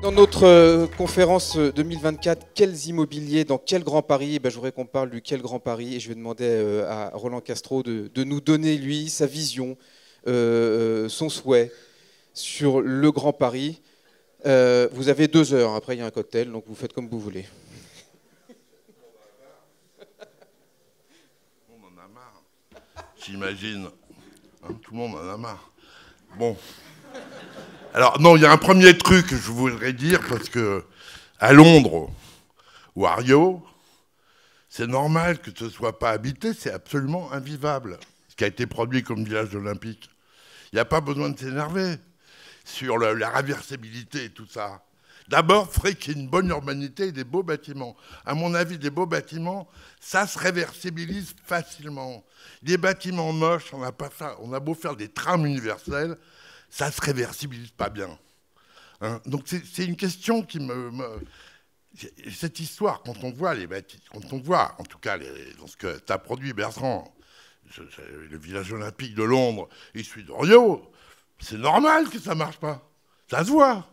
Dans notre conférence 2024, quels immobiliers, dans quel Grand Paris? Je voudrais qu'on parle du quel Grand Paris et je vais demander à Roland Castro de nous donner, lui, sa vision, son souhait sur le Grand Paris. Vous avez 2 heures, après il y a un cocktail, donc vous faites comme vous voulez. On en a marre, j'imagine. Hein, tout le monde en a marre. Bon. Alors, non, il y a un premier truc que je voudrais dire, parce que à Londres ou à Rio, c'est normal que ce ne soit pas habité, c'est absolument invivable, ce qui a été produit comme village olympique. Il n'y a pas besoin de s'énerver sur la réversibilité et tout ça. D'abord, il faudrait qu'il y ait une bonne urbanité et des beaux bâtiments. À mon avis, des beaux bâtiments, ça se réversibilise facilement. Des bâtiments moches, on a beau faire des trams universels, ça ne se réversibilise pas bien. Hein, donc c'est une question qui cette histoire, quand on voit les bâtiments, quand on voit, en tout cas, dans ce que tu as produit, Bertrand, le village olympique de Londres et celui de Rio, c'est normal que ça ne marche pas. Ça se voit.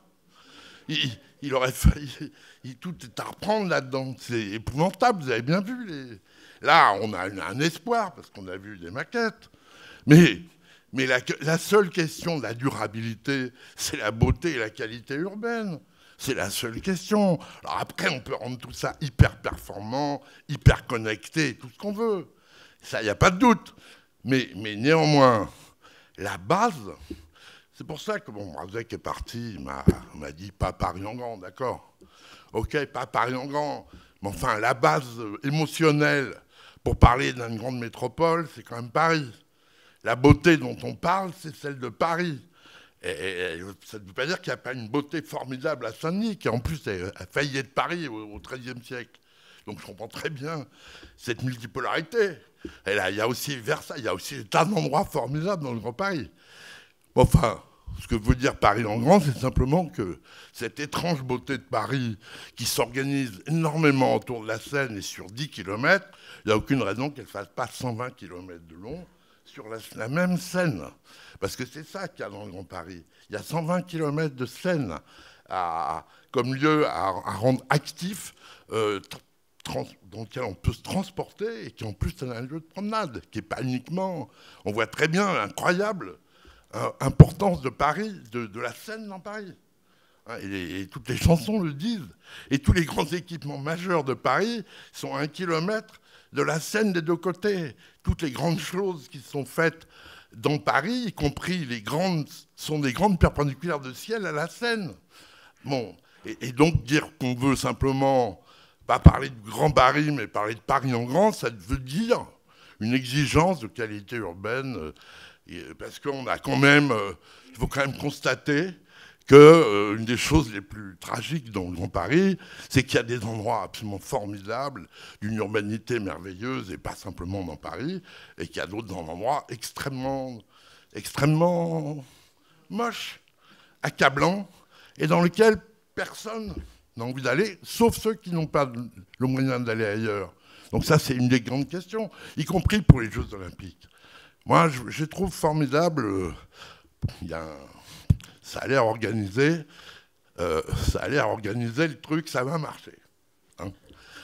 Il aurait fallu... tout est à reprendre là-dedans. C'est épouvantable, vous avez bien vu. Là, on a un espoir, parce qu'on a vu des maquettes. Mais la seule question de la durabilité, c'est la beauté et la qualité urbaine. C'est la seule question. Alors après, on peut rendre tout ça hyper performant, hyper connecté, tout ce qu'on veut. Ça, il n'y a pas de doute. Mais néanmoins, la base... C'est pour ça que Razek est parti, il m'a dit pas Paris en grand, d'accord. Ok, pas Paris en grand. Mais enfin, la base émotionnelle pour parler d'une grande métropole, c'est quand même Paris. La beauté dont on parle, c'est celle de Paris. Et ça ne veut pas dire qu'il n'y a pas une beauté formidable à Saint-Denis, qui en plus a failli être Paris au XIIIe siècle. Donc je comprends très bien cette multipolarité. Et là, il y a aussi Versailles, il y a aussi des tas d'endroits formidables dans le Grand Paris. Enfin, ce que veut dire Paris en grand, c'est simplement que cette étrange beauté de Paris qui s'organise énormément autour de la Seine et sur 10 km, il n'y a aucune raison qu'elle ne fasse pas 120 km de long sur la même Seine. Parce que c'est ça qu'il y a dans le Grand Paris. Il y a 120 km de Seine comme lieu à rendre actif, dans lequel on peut se transporter et qui en plus est un lieu de promenade, qui n'est pas uniquement... On voit très bien l'incroyable importance de Paris, de la Seine dans Paris. Et toutes les chansons le disent. Et tous les grands équipements majeurs de Paris sont à 1 kilomètre de la Seine des deux côtés. Toutes les grandes choses qui sont faites dans Paris, y compris sont des grandes perpendiculaires de ciel à la Seine. Bon, et donc dire qu'on veut simplement, pas parler de Grand Paris, mais parler de Paris en grand, ça veut dire une exigence de qualité urbaine. Parce qu'on a quand même, il faut quand même constater que une des choses les plus tragiques dans le Grand Paris, c'est qu'il y a des endroits absolument formidables, d'une urbanité merveilleuse, et pas simplement dans Paris, et qu'il y a d'autres endroits extrêmement moches, accablants, et dans lesquels personne n'a envie d'aller, sauf ceux qui n'ont pas le moyen d'aller ailleurs. Donc ça, c'est une des grandes questions, y compris pour les Jeux Olympiques. Moi, je trouve formidable, ça a l'air organisé, le truc, ça va marcher. Hein.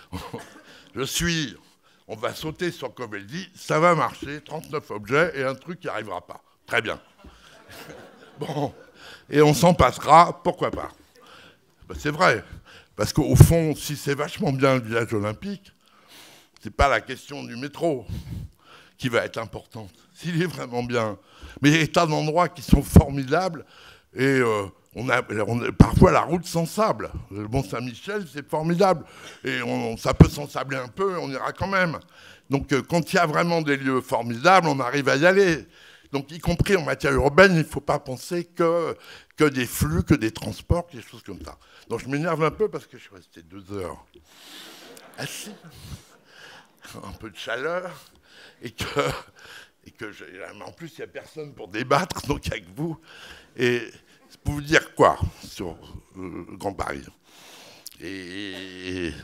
On va sauter sur Coveldi, ça va marcher, 39 objets et un truc qui n'arrivera pas. Très bien. Bon, et on s'en passera, pourquoi pas. C'est vrai, parce qu'au fond, si c'est vachement bien le village olympique, c'est pas la question du métro qui va être importante, s'il est vraiment bien. Mais il y a des tas d'endroits qui sont formidables, et on a parfois la route sans sable. Le Mont-Saint-Michel, c'est formidable, et ça peut s'ensabler un peu, on ira quand même. Donc quand il y a vraiment des lieux formidables, on arrive à y aller. Donc y compris en matière urbaine, il ne faut pas penser que des flux, que des transports, des choses comme ça. Donc je m'énerve un peu parce que je suis resté 2 heures assis, un peu de chaleur, et que en plus, il n'y a personne pour débattre, donc il n'y a que vous. Et c'est pour vous dire quoi sur le Grand Paris. Et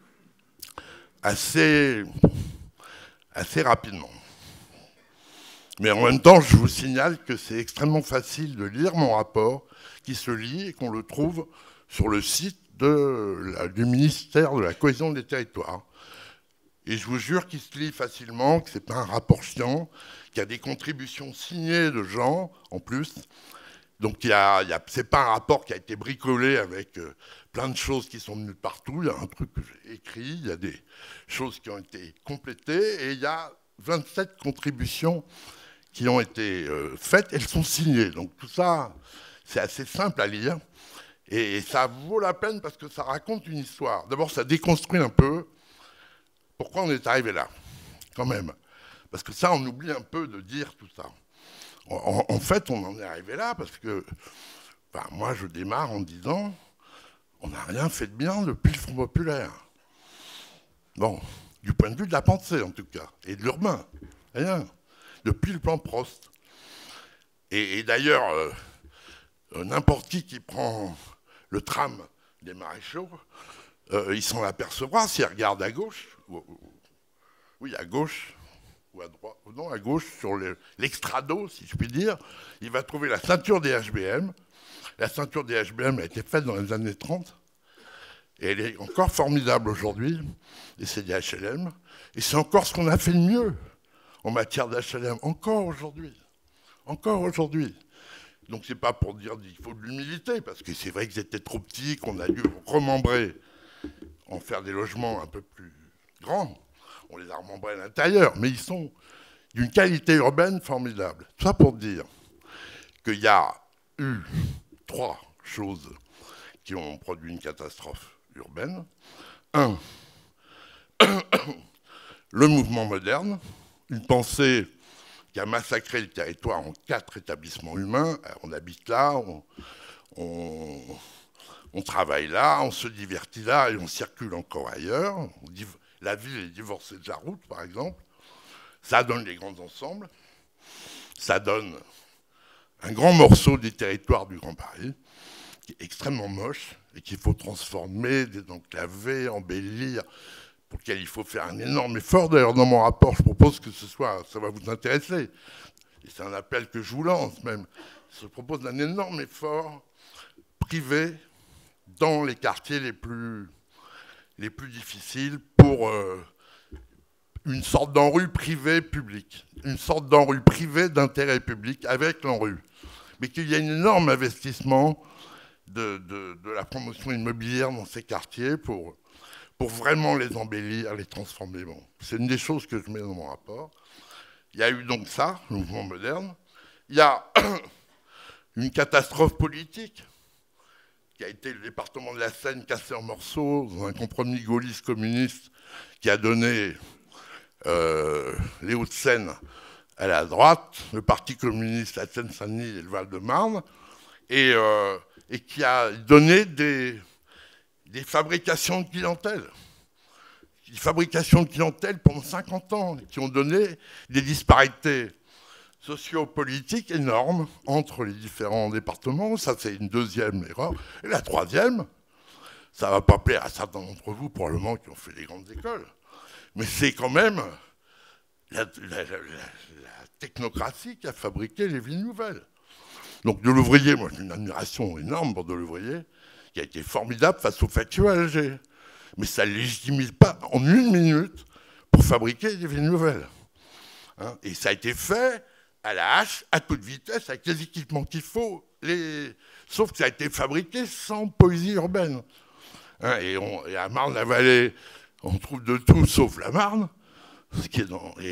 assez rapidement. Mais en même temps, je vous signale que c'est extrêmement facile de lire mon rapport, qui se lit et qu'on le trouve sur le site du ministère de la Cohésion des Territoires. Et je vous jure qu'il se lit facilement, que ce n'est pas un rapport chiant, qu'il y a des contributions signées de gens, en plus. Donc, ce n'est pas un rapport qui a été bricolé avec plein de choses qui sont venues de partout. Il y a un truc que j'ai écrit, il y a des choses qui ont été complétées, et il y a 27 contributions qui ont été faites, elles sont signées. Donc tout ça, c'est assez simple à lire, et ça vaut la peine parce que ça raconte une histoire. D'abord, ça déconstruit un peu pourquoi on est arrivé là, quand même. Parce que ça, on oublie un peu de dire tout ça. En fait, on en est arrivé là parce que, enfin, moi, je démarre en disant, on n'a rien fait de bien depuis le Front populaire. Bon, du point de vue de la pensée, en tout cas, et de l'urbain, rien. Depuis le plan Prost. Et d'ailleurs, n'importe qui prend le tram des Maréchaux, il s'en apercevra s'il regarde à gauche, oui, à gauche, ou à droite, non, à gauche, sur l'extrado, si je puis dire, il va trouver la ceinture des HBM. La ceinture des HBM a été faite dans les années 30, et elle est encore formidable aujourd'hui, et c'est des HLM, et c'est encore ce qu'on a fait de mieux en matière d'HLM, encore aujourd'hui. Encore aujourd'hui. Donc c'est pas pour dire qu'il faut de l'humilité, parce que c'est vrai que c'était trop petit, qu'on a dû remembrer, en faire des logements un peu plus grands. On les a remembrés à l'intérieur, mais ils sont d'une qualité urbaine formidable. Tout ça pour dire qu'il y a eu 3 choses qui ont produit une catastrophe urbaine. 1, le mouvement moderne, une pensée qui a massacré le territoire en 4 établissements humains. On habite là, on travaille là, on se divertit là et on circule encore ailleurs. La ville est divorcée de la route, par exemple. Ça donne les grands ensembles. Ça donne un grand morceau des territoires du Grand Paris, qui est extrêmement moche et qu'il faut transformer, désenclaver, embellir, pour lequel il faut faire un énorme effort. D'ailleurs, dans mon rapport, je propose que ça va vous intéresser. Et c'est un appel que je vous lance même. Je propose un énorme effort privé dans les quartiers les plus difficiles pour une sorte d'ANRU privé public, une sorte d'ANRU privé d'intérêt public avec l'ANRU. Mais qu'il y ait un énorme investissement de la promotion immobilière dans ces quartiers pour vraiment les embellir, les transformer. Bon, c'est une des choses que je mets dans mon rapport. Il y a eu donc ça, le mouvement moderne. Il y a une catastrophe politique qui a été le département de la Seine cassé en morceaux dans un compromis gaulliste-communiste qui a donné les Hauts-de-Seine à la droite, le Parti communiste à Seine-Saint-Denis et le Val-de-Marne, et qui a donné des fabrications de clientèle. Des fabrications de clientèle pendant 50 ans, qui ont donné des disparités sociopolitiques énormes entre les différents départements. Ça, c'est une deuxième erreur. Et la troisième, ça ne va pas plaire à certains d'entre vous, probablement, qui ont fait des grandes écoles, mais c'est quand même la technocratie qui a fabriqué les villes nouvelles. Donc Delouvrier, moi j'ai une admiration énorme pour Delouvrier, qui a été formidable face aux factures à Alger. Mais ça ne légitimise pas en 1 minute pour fabriquer des villes nouvelles. Hein, et ça a été fait à la hache, à toute vitesse, avec les équipements qu'il faut, sauf que ça a été fabriqué sans poésie urbaine. Hein, et à Marne-la-Vallée, on trouve de tout sauf la Marne, ce qui est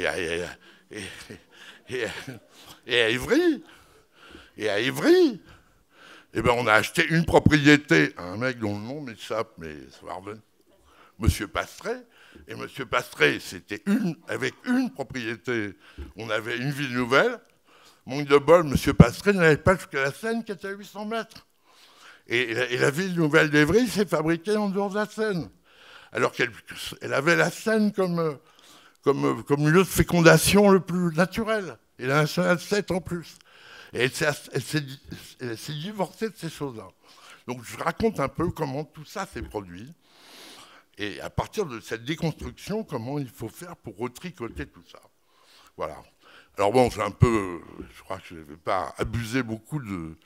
et à Ivry. Et à Ivry, eh ben, on a acheté une propriété à un mec dont le nom m'échappe, mais ça va revenir. Monsieur Pastré. Et Monsieur Pastré, c'était avec une propriété, on avait une ville nouvelle. Manque de bol, Monsieur Pastré n'allait pas jusqu'à la Seine qui était à 800 mètres. Et la ville nouvelle d'Evry s'est fabriquée en dehors de la Seine. Alors qu'elle avait la Seine comme lieu de fécondation le plus naturel. Et la nationale 7 en plus. Et elle s'est divorcée de ces choses-là. Donc je raconte un peu comment tout ça s'est produit. Et à partir de cette déconstruction, comment il faut faire pour retricoter tout ça. Voilà. Alors bon, je crois que je ne vais pas abuser beaucoup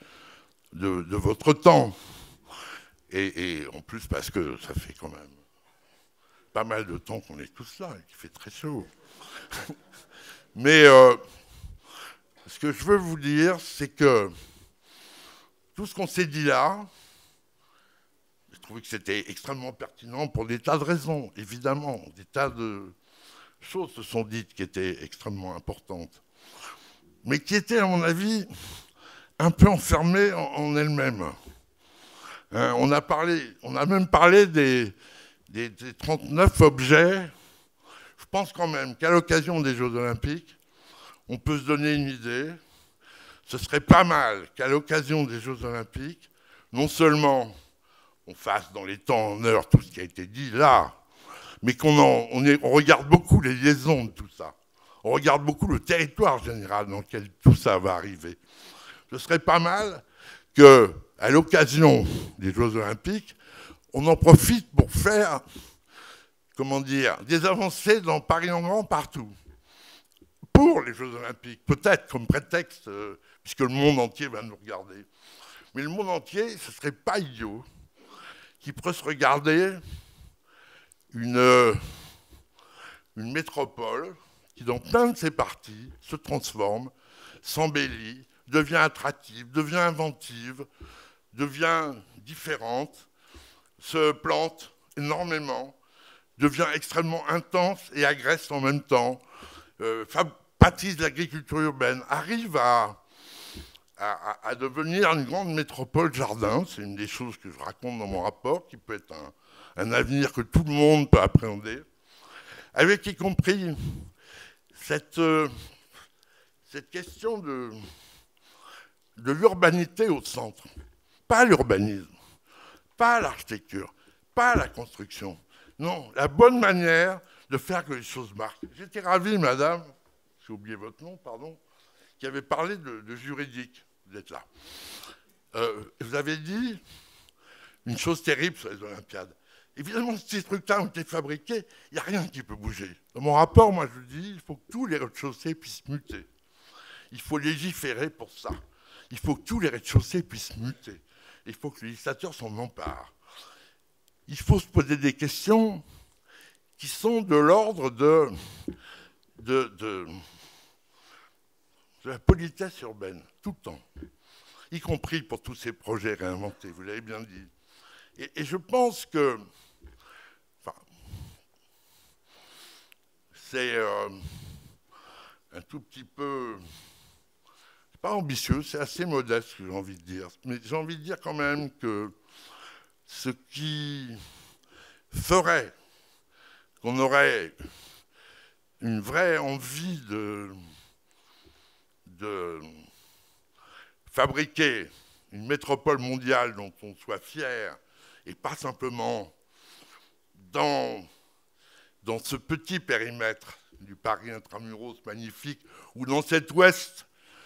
de votre temps. Et en plus, parce que ça fait quand même pas mal de temps qu'on est tous là, et qu'il fait très chaud. Mais ce que je veux vous dire, c'est que tout ce qu'on s'est dit là, j'ai trouvé que c'était extrêmement pertinent pour des tas de raisons, évidemment. Des tas de choses se sont dites qui étaient extrêmement importantes, mais qui étaient, à mon avis, un peu enfermées en elles-mêmes. Hein, on a même parlé des 39 objets. Je pense quand même qu'à l'occasion des Jeux Olympiques, on peut se donner une idée. Ce serait pas mal qu'à l'occasion des Jeux Olympiques, non seulement on fasse dans les temps en heure tout ce qui a été dit là, mais qu'on regarde beaucoup les liaisons de tout ça. On regarde beaucoup le territoire général dans lequel tout ça va arriver. Ce serait pas mal qu'à l'occasion des Jeux Olympiques, on en profite pour faire, comment dire, des avancées dans Paris en grand partout. Pour les Jeux Olympiques, peut-être comme prétexte, puisque le monde entier va nous regarder. Mais le monde entier, ce ne serait pas idiot qu'il pourrait se regarder une métropole qui, dans plein de ses parties, se transforme, s'embellit, devient attractive, devient inventive, devient différente, se plante énormément, devient extrêmement intense et agresse en même temps, baptise l'agriculture urbaine, arrive à devenir une grande métropole jardin. C'est une des choses que je raconte dans mon rapport, qui peut être un avenir que tout le monde peut appréhender, avec y compris cette question de l'urbanité au centre. Pas l'urbanisme, pas l'architecture, pas la construction. Non, la bonne manière de faire que les choses marchent. J'étais ravi, madame, j'ai oublié votre nom, pardon, qui avait parlé de juridique. Vous êtes là. Vous avez dit une chose terrible sur les Olympiades. Évidemment, si ces trucs-là ont été fabriqués, il n'y a rien qui peut bouger. Dans mon rapport, moi, je dis, il faut que tous les rez-de-chaussée puissent muter. Il faut légiférer pour ça. Il faut que tous les rez-de-chaussée puissent muter. Il faut que le législateur s'en empare. Il faut se poser des questions qui sont de l'ordre de la politesse urbaine, tout le temps, y compris pour tous ces projets réinventés, vous l'avez bien dit. Et je pense que c'est un tout petit peu, c'est pas ambitieux, c'est assez modeste, ce que j'ai envie de dire. Mais j'ai envie de dire quand même que ce qui ferait qu'on aurait une vraie envie de fabriquer une métropole mondiale dont on soit fier, et pas simplement dans ce petit périmètre du Paris intramuros magnifique, ou dans cet ouest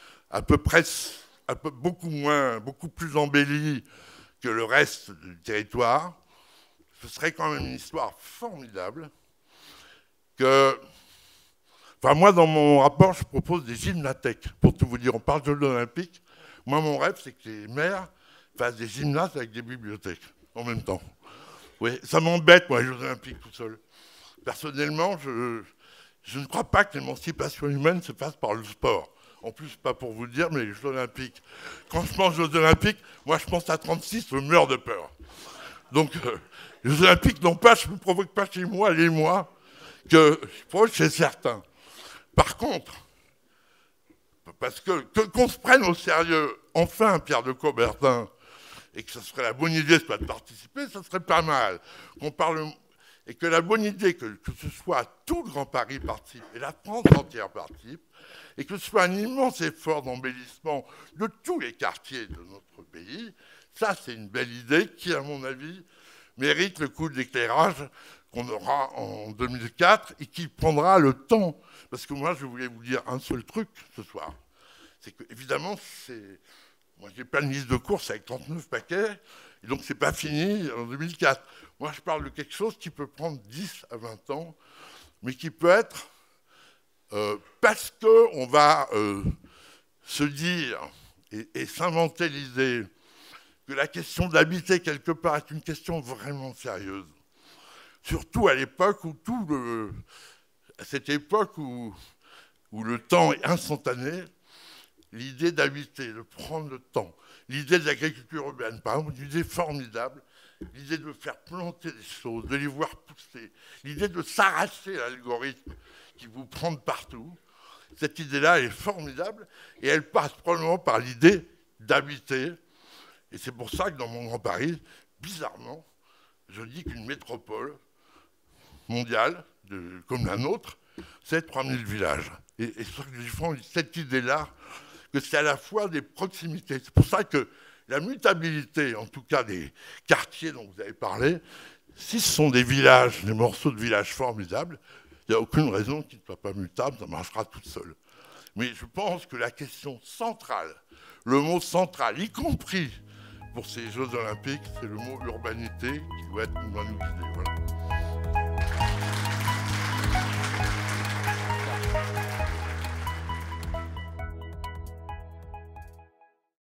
beaucoup plus embelli que le reste du territoire. Ce serait quand même une histoire formidable moi, dans mon rapport, je propose des gymnathèques. Pour tout vous dire, on parle de l'Olympique. Moi, mon rêve, c'est que les maires fassent des gymnases avec des bibliothèques en même temps. Oui, ça m'embête, moi, les Jeux Olympiques tout seul. Personnellement, je ne crois pas que l'émancipation humaine se passe par le sport. En plus, pas pour vous le dire, mais les Jeux Olympiques. Quand je pense aux Jeux Olympiques, moi, je pense à 36, je meurs de peur. Donc, les Jeux Olympiques, non pas, je ne me provoque pas chez moi, allez-moi, que je provoque chez certains. Par contre, parce qu'on se prenne au sérieux, enfin, Pierre de Coubertin, et que ce serait la bonne idée de participer, ça serait pas mal. Qu'on parle, et que la bonne idée, que ce soit tout le Grand Paris participe, et la France entière participe, et que ce soit un immense effort d'embellissement de tous les quartiers de notre pays, ça, c'est une belle idée qui, à mon avis, mérite le coup d'éclairage qu'on aura en 2004 et qui prendra le temps. Parce que moi, je voulais vous dire un seul truc ce soir. C'est que, évidemment, moi, j'ai pas une liste de courses avec 39 paquets, et donc c'est pas fini en 2004. Moi, je parle de quelque chose qui peut prendre 10 à 20 ans, mais qui peut être parce qu'on va se dire et s'inventer l'idée que la question d'habiter quelque part est une question vraiment sérieuse. Surtout à l'époque où à cette époque où le temps est instantané, l'idée d'habiter, de prendre le temps, l'idée de l'agriculture urbaine, par exemple, une idée formidable, l'idée de faire planter des choses, de les voir pousser, l'idée de s'arracher à l'algorithme qui vous prend de partout. Cette idée-là est formidable et elle passe probablement par l'idée d'habiter. Et c'est pour ça que dans mon Grand Paris, bizarrement, je dis qu'une métropole mondiale, comme la nôtre, c'est 3000 villages. Et ce que je défends, cette idée-là, que c'est à la fois des proximités. C'est pour ça que la mutabilité, en tout cas des quartiers dont vous avez parlé, si ce sont des villages, des morceaux de villages formidables, il n'y a aucune raison qu'ils ne soient pas mutables, ça marchera tout seul. Mais je pense que la question centrale, le mot central, y compris pour ces Jeux Olympiques, c'est le mot urbanité qui doit nous guider. Voilà.